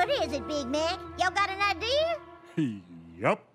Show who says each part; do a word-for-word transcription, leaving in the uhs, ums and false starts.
Speaker 1: What is it, Big Mac? Y'all got an idea?
Speaker 2: Yup.